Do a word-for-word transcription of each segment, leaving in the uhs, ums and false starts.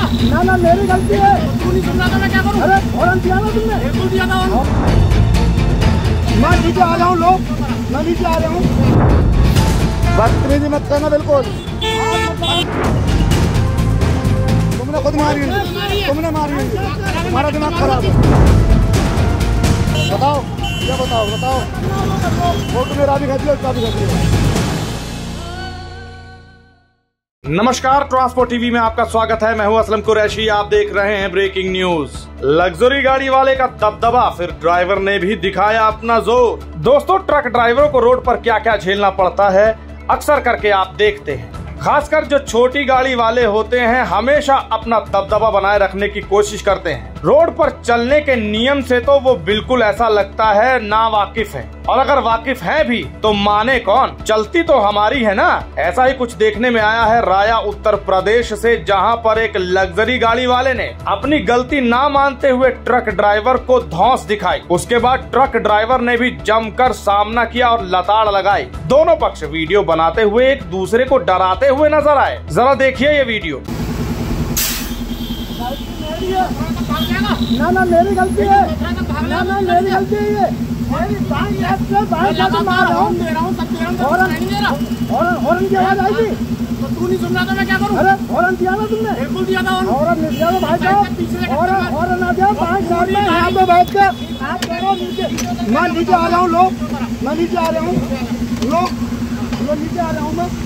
ना ना मेरी गलती है। तू नहीं सुन रहा था मैं क्या करूं? अरे हॉर्न दिया ना तुमने? बिल्कुल दिया था हॉर्न। मैं नीचे आ रहा हूँ लोग, मैं नीचे आ रहा हूँ। बदतमीजी मत करना बिल्कुल। तुमने खुद मारी है, तुमने मारी है, तुम्हारा दिमाग खराब है। बताओ क्या बताओ बताओ फोटो मेरा भी खींच लो, इसका भी खींच लो। नमस्कार, ट्रांसपोर्ट टीवी में आपका स्वागत है। मैं हूं असलम कुरैशी। आप देख रहे हैं ब्रेकिंग न्यूज। लग्जरी गाड़ी वाले का दबदबा, फिर ड्राइवर ने भी दिखाया अपना जोर। दोस्तों, ट्रक ड्राइवरों को रोड पर क्या क्या झेलना पड़ता है अक्सर करके आप देखते हैं। खासकर जो छोटी गाड़ी वाले होते हैं हमेशा अपना दबदबा बनाए रखने की कोशिश करते हैं। रोड पर चलने के नियम से तो वो बिल्कुल ऐसा लगता है ना वाकिफ है, और अगर वाकिफ है भी तो माने कौन, चलती तो हमारी है ना। ऐसा ही कुछ देखने में आया है राया उत्तर प्रदेश से, जहां पर एक लग्जरी गाड़ी वाले ने अपनी गलती ना मानते हुए ट्रक ड्राइवर को धौंस दिखाई। उसके बाद ट्रक ड्राइवर ने भी जमकर सामना किया और लताड़ लगाई। दोनों पक्ष वीडियो बनाते हुए एक दूसरे को डराते हुए नजर आए। जरा देखिए ये वीडियो। ना ना मेरी गलती है, ना ना मेरी गलती है ये। हॉर्न की आवाज आएगी तो तू नहीं सुन रहा था मैं क्या करूं? अरे हॉर्न दिया ना तुमने? बिल्कुल दिया था हॉर्न। नहीं दिया तो भाई साहब हॉर्न हॉर्न ना दिया। पाँच साल में यहाँ पे बैठ कर आप करो नीचे। मैं नीचे आ रहा हूँ लोग, मैं नीचे आ रहा हूँ लोग, मैं नीचे आ रहा हूँ मैं।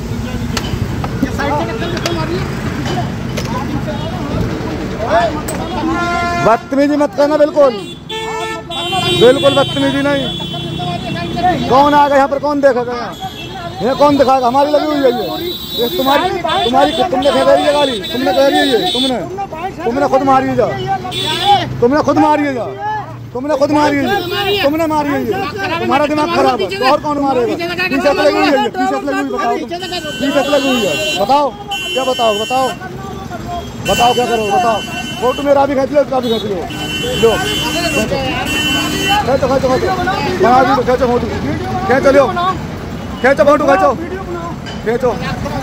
बदतमीजी मत करना बिल्कुल, बिल्कुल बदतमीजी नहीं। कौन आ गया यहाँ पर? कौन देखेगा? यहाँ ये कौन दिखाएगा? हमारी लगी हुई है ये, ये तुम्हारी तुम्हारी तुमने कह रही है गाड़ी, तुमने कह रही है ये, तुमने तुमने खुद मारी है जा, तुमने खुद मारी है जा, तुमने खुद मारी है, तुमने मारी है ये, तुम्हारा दिमाग खराब है। तो और कौन मारेगा? पीछे लगी हुई है, पीछे लगी हुई, बताओ पीछे लगी हुई है, बताओ क्या बताओ बताओ बताओ क्या करो बताओ। फोटो मेरा भी खींच लो, इसका भी खींच लो, लो खींचो खींचो खींचो बना दी, खींचो फोटो, खींचो लो, खींचो फोटो, खींचो खींचो।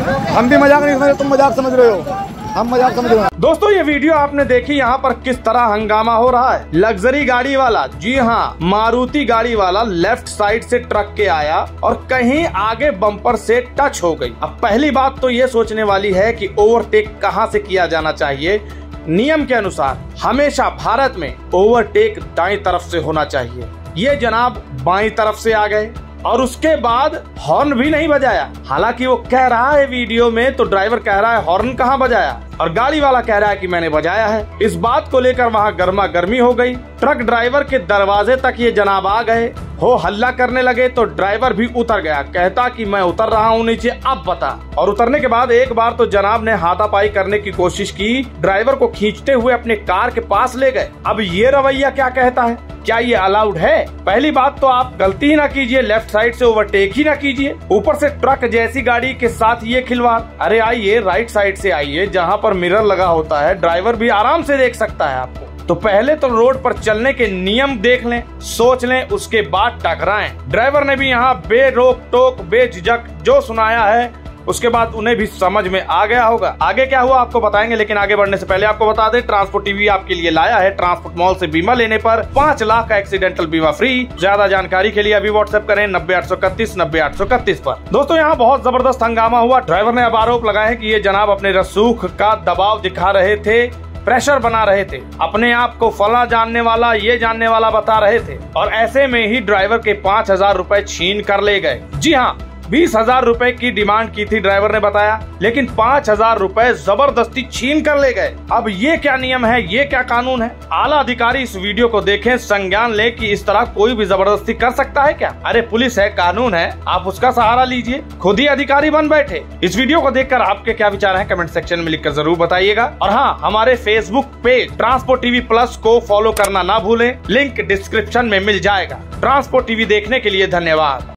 हम भी मजाक नहीं समझ रहे, तुम मजाक समझ रहे हो, हम मजाक समझ रहे हैं। दोस्तों, ये वीडियो आपने देखी यहाँ पर किस तरह हंगामा हो रहा है। लग्जरी गाड़ी वाला, जी हाँ मारुति गाड़ी वाला, लेफ्ट साइड से ट्रक के आया और कहीं आगे बम्पर से टच हो गई। अब पहली बात तो ये सोचने वाली है कि ओवरटेक कहाँ से किया जाना चाहिए। नियम के अनुसार हमेशा भारत में ओवरटेक दाईं तरफ से होना चाहिए। ये जनाब बाईं तरफ से आ गए और उसके बाद हॉर्न भी नहीं बजाया। हालांकि वो कह रहा है वीडियो में, तो ड्राइवर कह रहा है हॉर्न कहाँ बजाया, और गाड़ी वाला कह रहा है कि मैंने बजाया है। इस बात को लेकर वहाँ गर्मा गर्मी हो गई। ट्रक ड्राइवर के दरवाजे तक ये जनाब आ गए, हो हल्ला करने लगे तो ड्राइवर भी उतर गया, कहता कि मैं उतर रहा हूँ नीचे, अब बता। और उतरने के बाद एक बार तो जनाब ने हाथापाई करने की कोशिश की, ड्राइवर को खींचते हुए अपने कार के पास ले गए। अब ये रवैया क्या कहता है? क्या ये अलाउड है? पहली बात तो आप गलती ही ना कीजिए, लेफ्ट साइड से ओवरटेक ही ना कीजिए, ऊपर से ट्रक जैसी गाड़ी के साथ ये खिलवाड़। अरे आइए राइट साइड से आइए, जहाँ पर मिरर लगा होता है, ड्राइवर भी आराम से देख सकता है आपको। तो पहले तो रोड पर चलने के नियम देख लें, सोच लें, उसके बाद टकराएं। ड्राइवर ने भी यहाँ बेरोक टोक बेझिझक जो सुनाया है, उसके बाद उन्हें भी समझ में आ गया होगा। आगे क्या हुआ आपको बताएंगे, लेकिन आगे बढ़ने से पहले आपको बता दें, ट्रांसपोर्ट टीवी आपके लिए लाया है ट्रांसपोर्ट मॉल से बीमा लेने पर पाँच लाख का एक्सीडेंटल बीमा फ्री। ज्यादा जानकारी के लिए अभी व्हाट्सएप करें नब्बे आठ सौ इकतीस नब्बे आठ सौ इकतीस पर। दोस्तों, यहाँ बहुत जबरदस्त हंगामा हुआ। ड्राइवर ने अब आरोप लगाया है कि ये जनाब अपने रसूख का दबाव दिखा रहे थे, प्रेशर बना रहे थे, अपने आप को फला जानने वाला ये जानने वाला बता रहे थे, और ऐसे में ही ड्राइवर के पाँच हजार रूपए छीन कर ले गए। जी हाँ, बीस हजार रूपए की डिमांड की थी ड्राइवर ने बताया, लेकिन पाँच हजार रूपए जबरदस्ती छीन कर ले गए। अब ये क्या नियम है, ये क्या कानून है? आला अधिकारी इस वीडियो को देखें, संज्ञान ले कि इस तरह कोई भी जबरदस्ती कर सकता है क्या? अरे पुलिस है, कानून है, आप उसका सहारा लीजिए, खुद ही अधिकारी बन बैठे। इस वीडियो को देखकर आपके क्या विचार हैं कमेंट सेक्शन में लिखकर जरूर बताइएगा। और हाँ, हमारे Facebook page transport TV plus को फॉलो करना ना भूलें, लिंक डिस्क्रिप्शन में मिल जाएगा। ट्रांसपोर्ट टीवी देखने के लिए धन्यवाद।